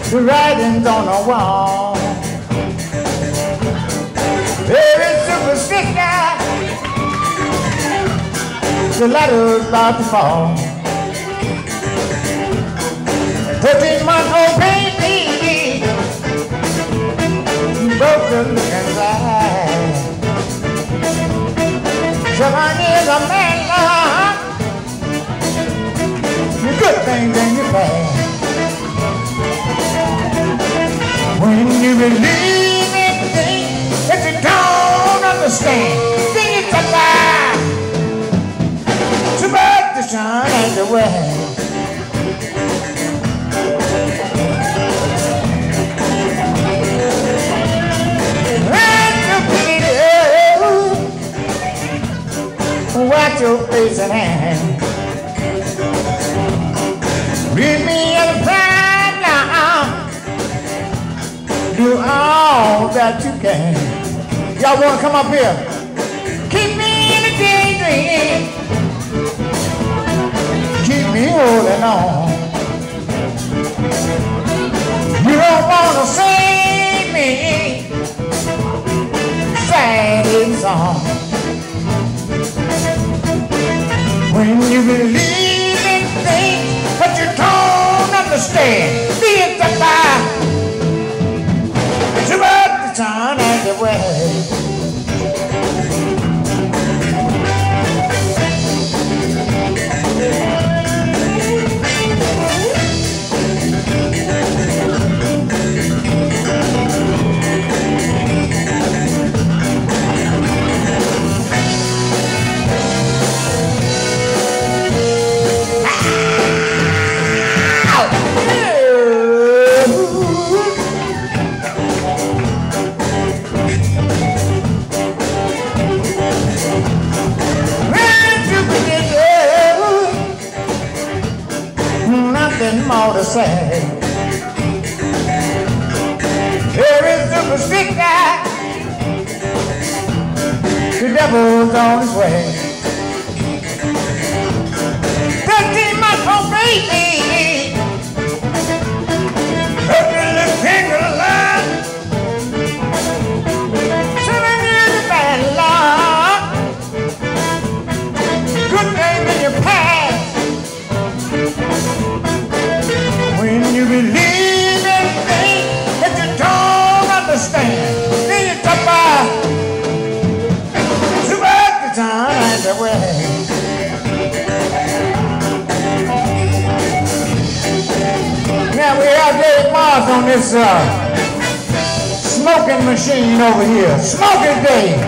the writing's on the wall. Every superstition, the ladder's about to fall. 13-month-old baby broke the look inside. 7 years of man love, your good things and your bad. When you believe in things that you don't understand, then it's a lie. Superstition ain't the way. Watch your face and hand. Read me as a pride now. Do all that you can. Y'all want to come up here? Keep me in a daydream. Keep me holding on. You don't want to sing me sad song. When you believe in things but you don't understand, be it the lie. It's about the time and the way. Nothing more to say. Every superstition, the devil's on his way. 13-month-old baby, ugly little finger line. 7 years of bad luck, good name in your past. When you believe in things that you don't understand, then you talk about too much the time and the way. Now we have Dave Mars on this smoking machine over here. Smoking Dave.